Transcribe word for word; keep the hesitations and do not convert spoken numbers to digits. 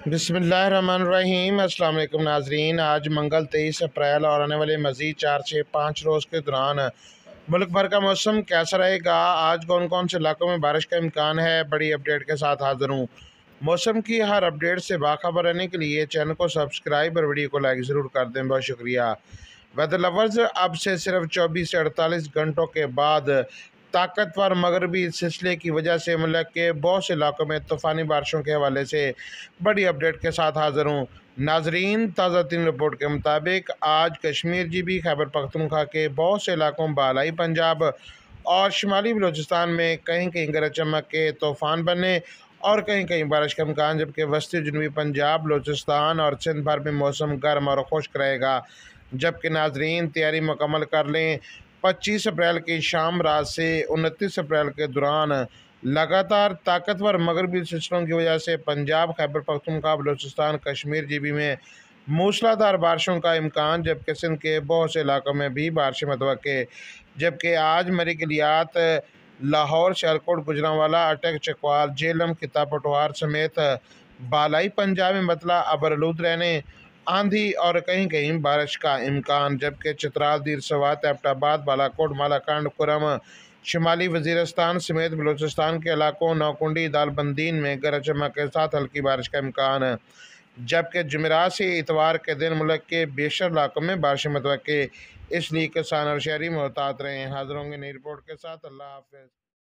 बिस्मिल्लाहिर्रहमानिर्रहीम। अस्सलाम वालेकुम नाजरीन। आज मंगल तेईस अप्रैल और आने वाले मज़ीद चार से पाँच रोज़ के दौरान मुल्क भर का मौसम कैसा रहेगा, आज कौन कौन से इलाकों में बारिश का इम्कान है, बड़ी अपडेट के साथ हाज़िर हूँ। मौसम की हर अपडेट से बाखबर रहने के लिए चैनल को सब्सक्राइब और वीडियो को लाइक ज़रूर कर दें, बहुत शुक्रिया। वेदर लवर्स, अब से सिर्फ चौबीस से अड़तालीस घंटों के बाद ताकतवर मगरबी सिलसिले की वजह से मुल्क के बहुत से इलाकों में तूफ़ानी बारिशों के हवाले से बड़ी अपडेट के साथ हाज़िर हूँ। नाजरीन, ताज़ा तीन रिपोर्ट के मुताबिक आज कश्मीर जीबी, खैबर पख्तूनख्वा के बहुत से इलाकों, बालाई पंजाब और शुमाली बलूचिस्तान में कहीं कहीं गरज चमक के तूफ़ान बनने और कहीं कहीं बारिश का इम्कान, जबकि वस्ती जनूबी पंजाब, बलूचिस्तान और सिंध भर में मौसम गर्म और खुश्क रहेगा। जबकि नाजरीन, तैयारी मुकम्मल कर लें। पच्चीस अप्रैल की शाम रात से उनतीस अप्रैल के दौरान लगातार ताकतवर मगरबी सिलसिलों की वजह से पंजाब, खैबर पख्तूनख्वा, बलूचिस्तान, कश्मीर जीबी में मूसलाधार बारिशों का इम्कान, जबकि सिंध के बहुत से इलाकों में भी बारिशें मतवक्के। जबकि आज मरीगलियात, लाहौर, सियालकोट, गुजरांवाला, अटक, चकवाल, जेलम, खिता पटवार समेत बालाई पंजाब में मतला अबरलूद रहने, आंधी और कहीं कहीं बारिश का इम्कान। जबकि चित्राल, दीर सवात, एबटाबाद, बालाकोट, मालाकांड, कुरम, शुमाली वजीरस्तान समेत बलूचिस्तान के इलाकों, नौकुंडी, दालबंदीन में गरज चमक के साथ हल्की बारिश का इम्कान। जबकि जुमेरात से इतवार के दिन मुल्क के बेशर इलाकों में बारिशें मतवक्के, इसलिए किसान और शहरी मोहतात रहें। हाजिर होंगे नई रिपोर्ट के साथ। अल्लाह हाफ़िज़।